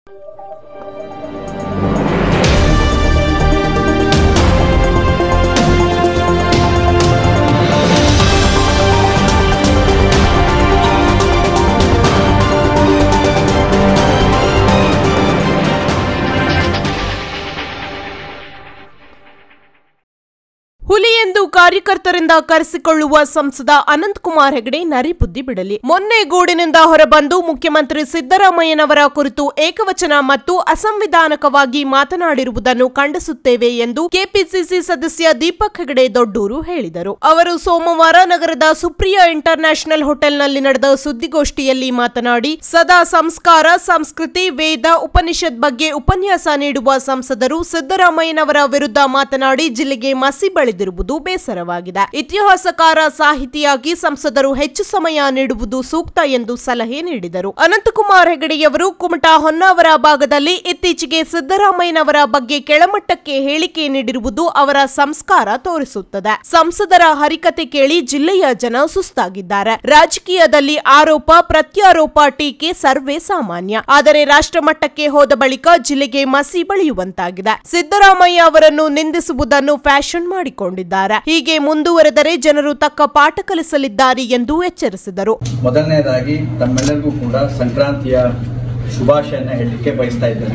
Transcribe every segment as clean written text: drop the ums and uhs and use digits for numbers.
ಹುಲಿ ಎಂದು ಕಾರ್ಯಕರ್ತರಿಂದ ಕರೆಸಿಕೊಳ್ಳುವ ಸಂಸದ ಅನಂತಕುಮಾರ್ ಹೆಗಡೆ ನರಿಬುದ್ಧಿ ಬಿಡಲಿ. ಮೊನ್ನೆ ಗೂಡಿನಿಂದ ಹೊರಬಂದು ಮುಖ್ಯಮಂತ್ರಿ ಸಿದ್ದರಾಮಯ್ಯನವರ ಕುರಿತು ಏಕವಚನ ಮತ್ತು ಅಸಂವಿಧಾನಕವಾಗಿ ಮಾತನಾಡಿರುವುದನ್ನು ಖಂಡಿಸುತ್ತೇವೆ ಎಂದು ಕೆಪಿಸಿಸಿ ಸದಸ್ಯ ದೀಪಕ್ ಹೆಗಡೆ ದೊಡ್ಡೂರು ಹೇಳಿದರು. ಅವರು ಸೋಮವಾರ ನಗರದ ಸುಪ್ರಿಯಾ ಇಂಟರ್ ನ್ಯಾಷನಲ್ ಹೋಟೆಲ್ನಲ್ಲಿ ನಡೆದ ಸುದ್ದಿಗೋಷ್ಠಿಯಲ್ಲಿ ಮಾತನಾಡಿ, ಸದಾ ಸಂಸ್ಕಾರ, ಸಂಸ್ಕೃತಿ, ವೇದ, ಉಪನಿಷತ್ ಬಗ್ಗೆ ಉಪನ್ಯಾಸ ನೀಡುವ ಸಂಸದರು ಸಿದ್ದರಾಮಯ್ಯನವರ ವಿರುದ್ಧ ಮಾತನಾಡಿ ಜಿಲ್ಲೆಗೆ ಮಸಿ ಬಳಿದಿರುವುದು ಬೇಸರವಾಗಿದೆ. ಇತಿಹಾಸಕಾರ, ಸಾಹಿತಿಯಾಗಿ ಸಂಸದರು ಹೆಚ್ಚು ಸಮಯ ನೀಡುವುದು ಸೂಕ್ತ ಎಂದು ಸಲಹೆ ನೀಡಿದರು. ಅನಂತಕುಮಾರ್ ಹೆಗಡೆಯವರು ಕುಮಟಾ, ಹೊನ್ನಾವರ ಭಾಗದಲ್ಲಿ ಇತ್ತೀಚೆಗೆ ಸಿದ್ದರಾಮಯ್ಯನವರ ಬಗ್ಗೆ ಕೆಳಮಟ್ಟಕ್ಕೆ ಹೇಳಿಕೆ ನೀಡಿರುವುದು ಅವರ ಸಂಸ್ಕಾರ ತೋರಿಸುತ್ತದೆ. ಸಂಸದರ ಹರಿಕತೆ ಕೇಳಿ ಜಿಲ್ಲೆಯ ಜನ ಸುಸ್ತಾಗಿದ್ದಾರೆ. ರಾಜಕೀಯದಲ್ಲಿ ಆರೋಪ ಪ್ರತ್ಯಾರೋಪ, ಟೀಕೆ ಸರ್ವೇ ಸಾಮಾನ್ಯ. ಆದರೆ ರಾಷ್ಟ್ರಮಟ್ಟಕ್ಕೆ ಹೋದ ಬಳಿಕ ಜಿಲ್ಲೆಗೆ ಮಸಿ ಬಳಿಯುವಂತಾಗಿದೆ. ಸಿದ್ದರಾಮಯ್ಯ ಅವರನ್ನು ನಿಂದಿಸುವುದನ್ನು ಫ್ಯಾಷನ್ ಮಾಡಿಕೊಂಡಿದ್ದಾರೆ. ಹೀಗೆ ಮುಂದುವರೆದರೆ ಜನರು ತಕ್ಕ ಪಾಠ ಕಲಿಸಲಿದ್ದಾರೆ ಎಂದು ಎಚ್ಚರಿಸಿದರು. ಮೊದಲನೇದಾಗಿ ತಮ್ಮೆಲ್ಲರಿಗೂ ಕೂಡ ಸಂಕ್ರಾಂತಿಯ ಶುಭಾಶಯನ ಹೇಳಲಿಕ್ಕೆ ಬಯಸ್ತಾ ಇದ್ದೇನೆ.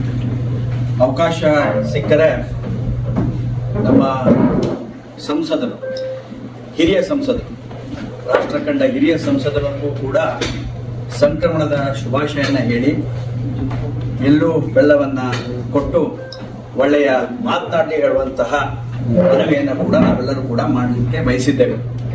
ಅವಕಾಶ ಸಿಕ್ಕರೆ ನಮ್ಮ ಸಂಸದರು, ಹಿರಿಯ ಸಂಸದರು, ರಾಷ್ಟ್ರ ಕಂಡ ಹಿರಿಯ ಸಂಸದರಿಗೂ ಕೂಡ ಸಂಕ್ರಮಣದ ಶುಭಾಶಯನ ಹೇಳಿ ಎಲ್ಲೂ ಬೆಳ್ಳವನ್ನ ಕೊಟ್ಟು ಒಳ್ಳೆಯ ಮಾತನಾಡಿ ಹೇಳುವಂತಹ ಮನವಿಯನ್ನು ಕೂಡ ನಾವೆಲ್ಲರೂ ಕೂಡ ಮಾಡಲಿಕ್ಕೆ ಬಯಸಿದ್ದೇವೆ.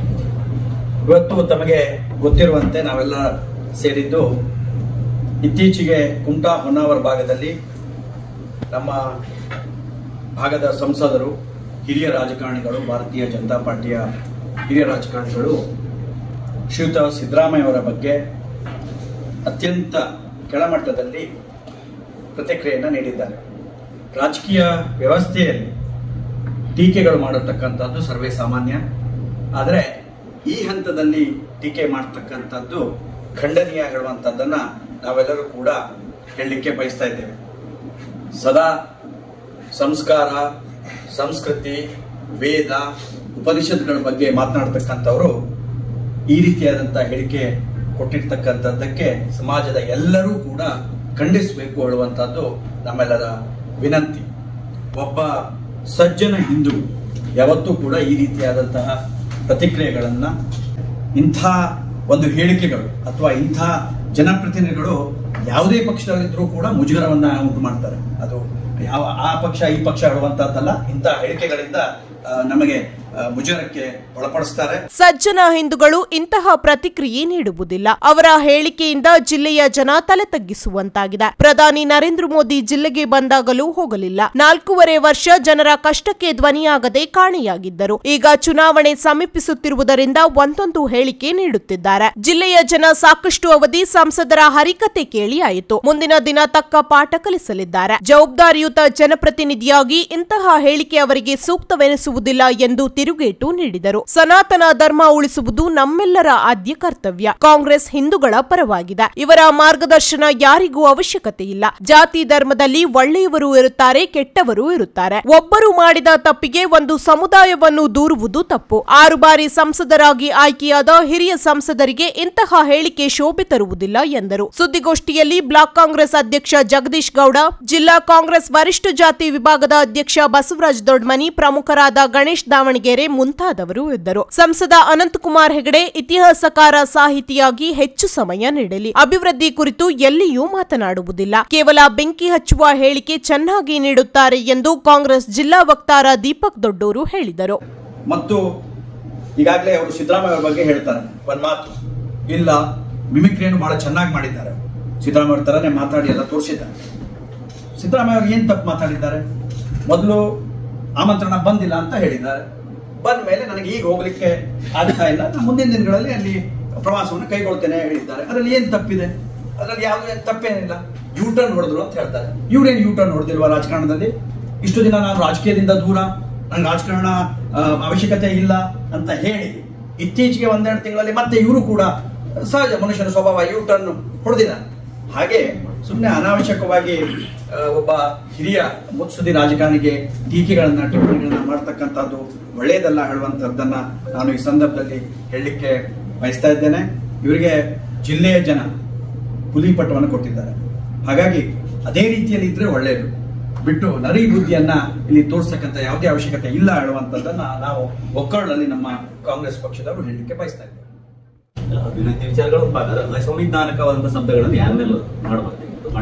ಇವತ್ತು ತಮಗೆ ಗೊತ್ತಿರುವಂತೆ ನಾವೆಲ್ಲ ಸೇರಿದ್ದು ಇತ್ತೀಚೆಗೆ ಕುಮಟಾ, ಹೊನ್ನಾವರ ಭಾಗದಲ್ಲಿ ನಮ್ಮ ಭಾಗದ ಸಂಸದರು, ಹಿರಿಯ ರಾಜಕಾರಣಿಗಳು, ಭಾರತೀಯ ಜನತಾ ಪಾರ್ಟಿಯ ಹಿರಿಯ ರಾಜಕಾರಣಿಗಳು ಶ್ರೀಯುತ ಸಿದ್ದರಾಮಯ್ಯ ಅವರ ಬಗ್ಗೆ ಅತ್ಯಂತ ಕೆಳಮಟ್ಟದಲ್ಲಿ ಪ್ರತಿಕ್ರಿಯೆಯನ್ನು ನೀಡಿದ್ದಾರೆ. ರಾಜಕೀಯ ವ್ಯವಸ್ಥೆಯಲ್ಲಿ ಟೀಕೆಗಳು ಮಾಡತಕ್ಕಂಥದ್ದು ಸರ್ವೇ ಸಾಮಾನ್ಯ. ಆದರೆ ಈ ಹಂತದಲ್ಲಿ ಟೀಕೆ ಮಾಡತಕ್ಕಂಥದ್ದು ಖಂಡನೀಯ ಹೇಳುವಂಥದ್ದನ್ನ ನಾವೆಲ್ಲರೂ ಕೂಡ ಹೇಳಲಿಕ್ಕೆ ಬಯಸ್ತಾ ಇದ್ದೇವೆ. ಸದಾ ಸಂಸ್ಕಾರ, ಸಂಸ್ಕೃತಿ, ವೇದ, ಉಪನಿಷತ್ಗಳ ಬಗ್ಗೆ ಮಾತನಾಡ್ತಕ್ಕಂಥವರು ಈ ರೀತಿಯಾದಂತಹ ಹೇಳಿಕೆ ಕೊಟ್ಟಿರ್ತಕ್ಕಂಥದ್ದಕ್ಕೆ ಸಮಾಜದ ಎಲ್ಲರೂ ಕೂಡ ಖಂಡಿಸಬೇಕು ಹೇಳುವಂಥದ್ದು ನಮ್ಮೆಲ್ಲರ ವಿನಂತಿ. ಒಬ್ಬ ಸಜ್ಜನ ಹಿಂದೂ ಯಾವತ್ತೂ ಕೂಡ ಈ ರೀತಿಯಾದಂತಹ ಪ್ರತಿಕ್ರಿಯೆಗಳನ್ನ, ಇಂಥ ಒಂದು ಹೇಳಿಕೆಗಳು ಅಥವಾ ಇಂಥ ಜನಪ್ರತಿನಿಧಿಗಳು ಯಾವುದೇ ಪಕ್ಷದಲ್ಲಿದ್ರೂ ಕೂಡ ಮುಜುಗರವನ್ನ ಉಂಟು ಮಾಡ್ತಾರೆ. ಅದು ಯಾವ ಆ ಪಕ್ಷ ಈ ಪಕ್ಷ ಹೇಳುವಂತಹದ್ದಲ್ಲ, ಇಂಥ ಹೇಳಿಕೆಗಳಿಂದ ನಮಗೆ ಮುಜುಗರಕ್ಕೆ ಒಳಪಡಿಸ್ತಾರೆ. ಸಜ್ಜನ ಹಿಂದೂಗಳು ಇಂತಹ ಪ್ರತಿಕ್ರಿಯೆ ನೀಡುವುದಿಲ್ಲ. ಅವರ ಹೇಳಿಕೆಯಿಂದ ಜಿಲ್ಲೆಯ ಜನ ತಲೆ ತಗ್ಗಿಸುವಂತಾಗಿದೆ. ಪ್ರಧಾನಿ ನರೇಂದ್ರ ಮೋದಿ ಜಿಲ್ಲೆಗೆ ಬಂದಾಗಲೂ ಹೋಗಲಿಲ್ಲ. 4.5 ವರ್ಷ ಜನರ ಕಷ್ಟಕ್ಕೆ ಧ್ವನಿಯಾಗದೆ ಕಾಣೆಯಾಗಿದ್ದರು. ಈಗ ಚುನಾವಣೆ ಸಮೀಪಿಸುತ್ತಿರುವುದರಿಂದ ಒಂದೊಂದು ಹೇಳಿಕೆ ನೀಡುತ್ತಿದ್ದಾರೆ. ಜಿಲ್ಲೆಯ ಜನ ಸಾಕಷ್ಟು ಅವಧಿ ಸಂಸದರ ಹರಿಕತೆ ಕೇಳಿ ಆಯಿತು. ಮುಂದಿನ ದಿನ ತಕ್ಕ ಪಾಠ ಕಲಿಸಲಿದ್ದಾರೆ. ಜವಾಬ್ದಾರಿಯುತ ಜನಪ್ರತಿನಿಧಿಯಾಗಿ ಇಂತಹ ಹೇಳಿಕೆ ಅವರಿಗೆ ಸೂಕ್ತವೆನಿಸುವುದಿಲ್ಲ ಎಂದು ತಿರುಗೇಟು ನೀಡಿದರು. ಸನಾತನ ಧರ್ಮ ಉಳಿಸುವುದು ನಮ್ಮೆಲ್ಲರ ಆದ್ಯ ಕರ್ತವ್ಯ. ಕಾಂಗ್ರೆಸ್ ಹಿಂದೂಗಳ ಪರವಾಗಿದೆ. ಇವರ ಮಾರ್ಗದರ್ಶನ ಯಾರಿಗೂ ಅವಶ್ಯಕತೆ ಇಲ್ಲ. ಜಾತಿ ಧರ್ಮದಲ್ಲಿ ಒಳ್ಳೆಯವರು ಇರುತ್ತಾರೆ, ಕೆಟ್ಟವರು ಇರುತ್ತಾರೆ. ಒಬ್ಬರು ಮಾಡಿದ ತಪ್ಪಿಗೆ ಒಂದು ಸಮುದಾಯವನ್ನು ದೂರುವುದು ತಪ್ಪು. 6 ಬಾರಿ ಸಂಸದರಾಗಿ ಆಯ್ಕೆಯಾದ ಹಿರಿಯ ಸಂಸದರಿಗೆ ಇಂತಹ ಹೇಳಿಕೆ ಶೋಭೆ ತರುವುದಿಲ್ಲ ಎಂದರು. ಸುದ್ದಿಗೋಷ್ಠಿಯಲ್ಲಿ ಬ್ಲಾಕ್ ಕಾಂಗ್ರೆಸ್ ಅಧ್ಯಕ್ಷ ಜಗದೀಶ್ ಗೌಡ, ಜಿಲ್ಲಾ ಕಾಂಗ್ರೆಸ್ ವರಿಷ್ಠ ಜಾತಿ ವಿಭಾಗದ ಅಧ್ಯಕ್ಷ ಬಸವರಾಜ್ ದೊಡ್ಮನಿ, ಪ್ರಮುಖರಾದ ಗಣೇಶ್ ದಾವಣಗೆರೆ ಮುಂತಾದವರು ಇದ್ದರು. ಸಂಸದ ಅನಂತಕುಮಾರ್ ಹೆಗಡೆ ಇತಿಹಾಸಕಾರ, ಸಾಹಿತಿಯಾಗಿ ಹೆಚ್ಚು ಸಮಯ ನೀಡಲಿ. ಅಭಿವೃದ್ಧಿ ಕುರಿತು ಎಲ್ಲಿಯೂ ಮಾತನಾಡುವುದಿಲ್ಲ. ಕೇವಲ ಬೆಂಕಿ ಹಚ್ಚುವ ಹೇಳಿಕೆ ಚೆನ್ನಾಗಿ ನೀಡುತ್ತಾರೆ ಎಂದು ಕಾಂಗ್ರೆಸ್ ಜಿಲ್ಲಾ ವಕ್ತಾರ ದೀಪಕ್ ದೊಡ್ಡೂರು ಹೇಳಿದರು. ಮತ್ತು ಈಗಾಗಲೇ ಅವರು ಸಿದ್ದರಾಮಯ್ಯ ಬಗ್ಗೆ ಹೇಳ್ತಾರೆ, ಒಂದ್ ಮಾತು ಇಲ್ಲ, ಮಿಮಿಕ್ರಿಯನ್ನು ಬಹಳ ಚೆನ್ನಾಗಿ ಮಾಡಿದ್ದಾರೆ. ಸಿದ್ದರಾಮಯ್ಯ ಅವ್ರ ತರನೇ ಮಾತಾಡಿ ಎಲ್ಲ ತೋರಿಸಿದ್ದಾರೆ. ಸಿದ್ದರಾಮಯ್ಯ ಅವರು ಏನ್ ತಪ್ಪು ಮಾತಾಡಿದ್ದಾರೆ? ಮೊದಲು ಆಮಂತ್ರಣ ಬಂದಿಲ್ಲ ಅಂತ ಹೇಳಿದ್ದಾರೆ. ಬಂದ ಮೇಲೆ ನನಗೆ ಈಗ ಹೋಗ್ಲಿಕ್ಕೆ ಆಗ್ತಾ ಇಲ್ಲ, ನಾನು ಮುಂದಿನ ದಿನಗಳಲ್ಲಿ ಅಲ್ಲಿ ಪ್ರವಾಸವನ್ನು ಕೈಗೊಳ್ತೇನೆ ಹೇಳಿದ್ದಾರೆ. ಅದರಲ್ಲಿ ಏನ್ ತಪ್ಪಿದೆ? ಅದರಲ್ಲಿ ಯಾವುದೇ ತಪ್ಪೇನಿಲ್ಲ. ಯೂಟರ್ನ್ ಹೊಡೆದ್ರು ಅಂತ ಹೇಳ್ತಾರೆ. ಇವ್ರೇನು ಯೂಟರ್ನ್ ಹೊಡೆದಿಲ್ವಾ ರಾಜಕಾರಣದಲ್ಲಿ? ಇಷ್ಟು ದಿನ ನಾನು ರಾಜಕೀಯದಿಂದ ದೂರ, ನನಗೆ ರಾಜಕಾರಣ ಅವಶ್ಯಕತೆ ಇಲ್ಲ ಅಂತ ಹೇಳಿ ಇತ್ತೀಚೆಗೆ 1-2 ತಿಂಗಳಲ್ಲಿ ಮತ್ತೆ ಇವರು ಕೂಡ ಸಹಜ ಮನುಷ್ಯನ ಸ್ವಭಾವ ಯೂಟರ್ನ್ ಹೊಡೆದಿದ್ದಾರೆ. ಹಾಗೆ ಸುಮ್ಮನೆ ಅನಾವಶ್ಯಕವಾಗಿ ಒಬ್ಬ ಹಿರಿಯ ಮುತ್ಸದಿ ರಾಜಕಾರಣಿಗೆ ಟಿಪ್ಪಣಿಗಳನ್ನ ಮಾಡ್ತಕ್ಕಂಥದ್ದು ಒಳ್ಳೆಯದಲ್ಲ ಹೇಳುವಂಥದ್ದನ್ನ ನಾನು ಈ ಸಂದರ್ಭದಲ್ಲಿ ಹೇಳಲಿಕ್ಕೆ ಬಯಸ್ತಾ ಇದ್ದೇನೆ. ಇವರಿಗೆ ಜಿಲ್ಲೆಯ ಜನ ಹುಲಿ ಪಟ್ಟವನ್ನು ಕೊಟ್ಟಿದ್ದಾರೆ. ಹಾಗಾಗಿ ಅದೇ ರೀತಿಯಲ್ಲಿ ಇದ್ರೆ ಒಳ್ಳೆಯದು, ಬಿಟ್ಟು ನರಿ ಬುದ್ಧಿಯನ್ನ ಇಲ್ಲಿ ತೋರಿಸ್ತಕ್ಕಂಥ ಯಾವುದೇ ಅವಶ್ಯಕತೆ ಇಲ್ಲ ಹೇಳುವಂಥದ್ದನ್ನ ನಾವು ಒಕ್ಕರಲ್ಲಿ ನಮ್ಮ ಕಾಂಗ್ರೆಸ್ ಪಕ್ಷದವರು ಹೇಳಲಿಕ್ಕೆ ಬಯಸ್ತಾ ಇದ್ದೇವೆ. ಅಭಿವೃದ್ಧಿ ವಿಚಾರಗಳು ಸಂವಿಧಾನಿಕವಾದಂತಹ ಶಬ್ದಗಳನ್ನು ಯಾರನ್ನೆಲ್ಲ ಮಾಡಬಾರ್ದು.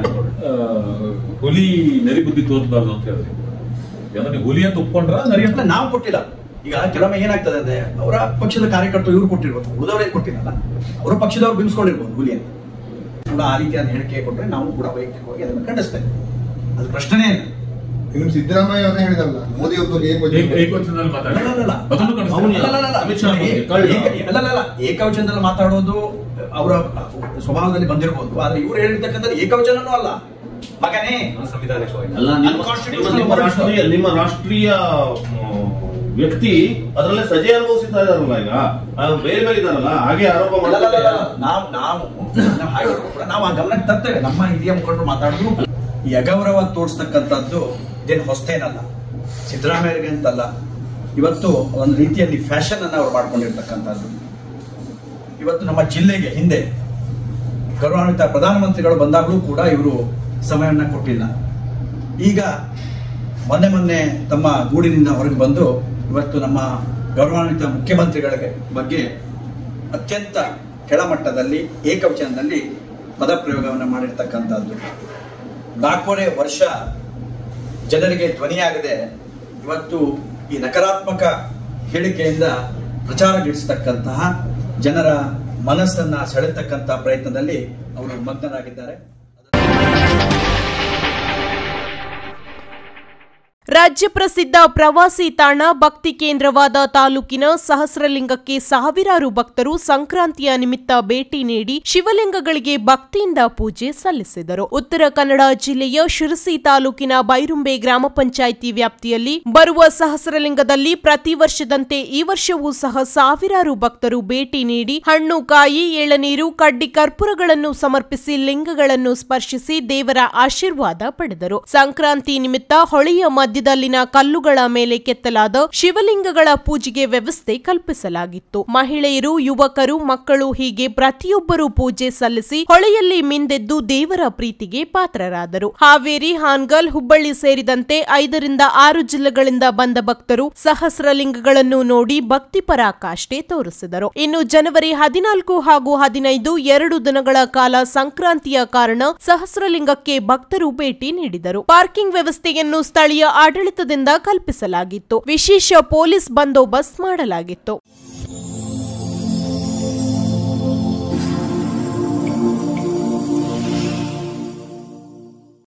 ಹುಲಿ ನರಿ ಬುದ್ಧಿ ತೋರಿಸಬಾರ್ದು ಅಂತ ಹೇಳಿದ್ರೆ ಹುಲಿ ಅಂತ ಒಪ್ಕೊಂಡ್ರ ನರಿ ಅಂತ ನಾವು ಕೊಟ್ಟಿಲ್ಲ. ಈಗ ಕೆಲವೊಮ್ಮೆ ಏನಾಗ್ತದೆ ಅಂದ್ರೆ ಅವರ ಪಕ್ಷದ ಕಾರ್ಯಕರ್ತರು ಇವ್ರು ಕೊಟ್ಟಿರ್ಬೋದು, ಉಳಿದವರೇನು ಕೊಟ್ಟಿಲ್ಲ, ಅವರ ಪಕ್ಷದವ್ರು ಬಿಂಬಿಸ್ಕೊಂಡಿರ್ಬೋದು ಹುಲಿ ಅಂತ ಕೂಡ. ಆ ರೀತಿಯಾದ ಹೇಳಿಕೆ ಕೊಟ್ಟರೆ ನಾವು ಕೂಡ ವೈಯಕ್ತಿಕವಾಗಿ ಅದನ್ನು ಖಂಡಿಸ್ತಾ ಇದ್ದೇವೆ, ಅದು ಪ್ರಶ್ನೆನೇ ಇಲ್ಲ. ಇನ್ನು ಸಿದ್ದರಾಮಯ್ಯ ಅವರೇ ಹೇಳಿದಲ್ಲ, ಮೋದಿ ಅವರು ಏಕವಚನದಲ್ಲಿ ಮಾತಾಡೋದು ಅವರ ಸ್ವಭಾವದಲ್ಲಿ ಬಂದಿರಬಹುದು, ಆದ್ರೆ ಇವ್ರು ಹೇಳಿರ್ತಕ್ಕಂಥ ಏಕವಚನನೂ ಅಲ್ಲ. ಮಗನೇ ನಿಮ್ಮ ರಾಷ್ಟ್ರೀಯ ವ್ಯಕ್ತಿ ಅದರಲ್ಲೇ ಸಜೆ ಅನುಭವಿಸ್ತಾ ಇದಾರಲ್ಲ, ಈಗ ಬೇರೆ ಬೇರೆ ಇದಾರಲ್ಲ, ಹಾಗೆ ಆರೋಪ ಮಾಡ್ತಾರೆ. ನಾವು ಆ ಗಮನಕ್ಕೆ ತರ್ತೇವೆ. ನಮ್ಮ ಹಿರಿಯ ಮುಖಂಡರು ಮಾತಾಡಿದ್ರು ಈ ಅಗೌರವ ತೋರಿಸ್ತಕ್ಕಂಥದ್ದು ಇದೇನು ಹೊಸ್ತೇನಲ್ಲ, ಸಿದ್ದರಾಮಯ್ಯರಿಗೆ ಅಂತಲ್ಲ. ಇವತ್ತು ಒಂದು ರೀತಿಯಲ್ಲಿ ಫ್ಯಾಷನ್ ಅನ್ನ ಅವ್ರು ಮಾಡ್ಕೊಂಡಿರ್ತಕ್ಕಂಥದ್ದು. ಇವತ್ತು ನಮ್ಮ ಜಿಲ್ಲೆಗೆ ಹಿಂದೆ ಗೌರವಾನ್ವಿತ ಪ್ರಧಾನಮಂತ್ರಿಗಳು ಬಂದಾಗಲೂ ಕೂಡ ಇವರು ಸಮಯವನ್ನ ಕೊಟ್ಟಿಲ್ಲ. ಈಗ ಮೊನ್ನೆ ತಮ್ಮ ಗೂಡಿನಿಂದ ಹೊರಗೆ ಬಂದು ಇವತ್ತು ನಮ್ಮ ಗೌರವಾನ್ವಿತ ಮುಖ್ಯಮಂತ್ರಿಗಳ ಬಗ್ಗೆ ಅತ್ಯಂತ ಕೆಳಮಟ್ಟದಲ್ಲಿ ಏಕವಚನದಲ್ಲಿ ಪದಪ್ರಯೋಗವನ್ನು ಮಾಡಿರ್ತಕ್ಕಂಥದ್ದು. 4 ವರ್ಷ ಜನರಿಗೆ ಧ್ವನಿಯಾಗದೆ ಇವತ್ತು ಈ ನಕಾರಾತ್ಮಕ ಹೇಳಿಕೆಯಿಂದ ಪ್ರಚಾರಗಿಡಿಸತಕ್ಕಂತಹ ಜನರ ಮನಸ್ಸನ್ನ ಸೆಳೆತಕ್ಕಂಥ ಪ್ರಯತ್ನದಲ್ಲಿ ಅವರು ಮಗ್ನರಾಗಿದ್ದಾರೆ. ರಾಜ್ಯ ಪ್ರಸಿದ್ಧ ಪ್ರವಾಸಿ ತಾಣ ಭಕ್ತಿ ಕೇಂದ್ರವಾದ ತಾಲೂಕಿನ ಸಹಸ್ರಲಿಂಗಕ್ಕೆ ಸಾವಿರಾರು ಭಕ್ತರು ಸಂಕ್ರಾಂತಿಯ ನಿಮಿತ್ತ ಭೇಟಿ ನೀಡಿ ಶಿವಲಿಂಗಗಳಿಗೆ ಭಕ್ತಿಯಿಂದ ಪೂಜೆ ಸಲ್ಲಿಸಿದರು. ಉತ್ತರ ಕನ್ನಡ ಜಿಲ್ಲೆಯ ಶಿರಸಿ ತಾಲೂಕಿನ ಬೈರುಂಬೆ ಗ್ರಾಮ ಪಂಚಾಯಿತಿ ವ್ಯಾಪ್ತಿಯಲ್ಲಿ ಬರುವ ಸಹಸ್ರಲಿಂಗದಲ್ಲಿ ಪ್ರತಿ ವರ್ಷದಂತೆ ಈ ವರ್ಷವೂ ಸಹ ಸಾವಿರಾರು ಭಕ್ತರು ಭೇಟಿ ನೀಡಿ ಹಣ್ಣು, ಕಾಯಿ, ಎಳನೀರು, ಕಡ್ಡಿ, ಕರ್ಪೂರಗಳನ್ನು ಸಮರ್ಪಿಸಿ ಲಿಂಗಗಳನ್ನು ಸ್ಪರ್ಶಿಸಿ ದೇವರ ಆಶೀರ್ವಾದ ಪಡೆದರು. ಸಂಕ್ರಾಂತಿ ನಿಮಿತ್ತ ಹೊಳೆಯ ಮಧ್ಯದಲ್ಲಿನ ಕಲ್ಲುಗಳ ಮೇಲೆ ಕೆತ್ತಲಾದ ಶಿವಲಿಂಗಗಳ ಪೂಜೆಗೆ ವ್ಯವಸ್ಥೆ ಕಲ್ಪಿಸಲಾಗಿತ್ತು. ಮಹಿಳೆಯರು, ಯುವಕರು, ಮಕ್ಕಳು ಹೀಗೆ ಪ್ರತಿಯೊಬ್ಬರೂ ಪೂಜೆ ಸಲ್ಲಿಸಿ ಹೊಳೆಯಲ್ಲಿ ಮಿಂದೆದ್ದು ದೇವರ ಪ್ರೀತಿಗೆ ಪಾತ್ರರಾದರು. ಹಾವೇರಿ, ಹಾನಗಲ್, ಹುಬ್ಬಳ್ಳಿ ಸೇರಿದಂತೆ 5 ರಿಂದ 6 ಜಿಲ್ಲೆಗಳಿಂದ ಬಂದ ಭಕ್ತರು ಸಹಸ್ರಲಿಂಗಗಳನ್ನು ನೋಡಿ ಭಕ್ತಿಪರ ಕಾಷ್ಟೆ ತೋರಿಸಿದರು. ಇನ್ನು ಜನವರಿ 14 ಹಾಗೂ 15 2 ದಿನಗಳ ಕಾಲ ಸಂಕ್ರಾಂತಿಯ ಕಾರಣ ಸಹಸ್ರಲಿಂಗಕ್ಕೆ ಭಕ್ತರು ಭೇಟಿ ನೀಡಿದರು. ಪಾರ್ಕಿಂಗ್ ವ್ಯವಸ್ಥೆಯನ್ನು ಸ್ಥಳೀಯ ಆಡಳಿತದಿಂದ ಕಲ್ಪಿಸಲಾಗಿತ್ತು. ವಿಶೇಷ ಪೊಲೀಸ್ ಬಂದೋಬಸ್ತ್ ಮಾಡಲಾಗಿತ್ತು.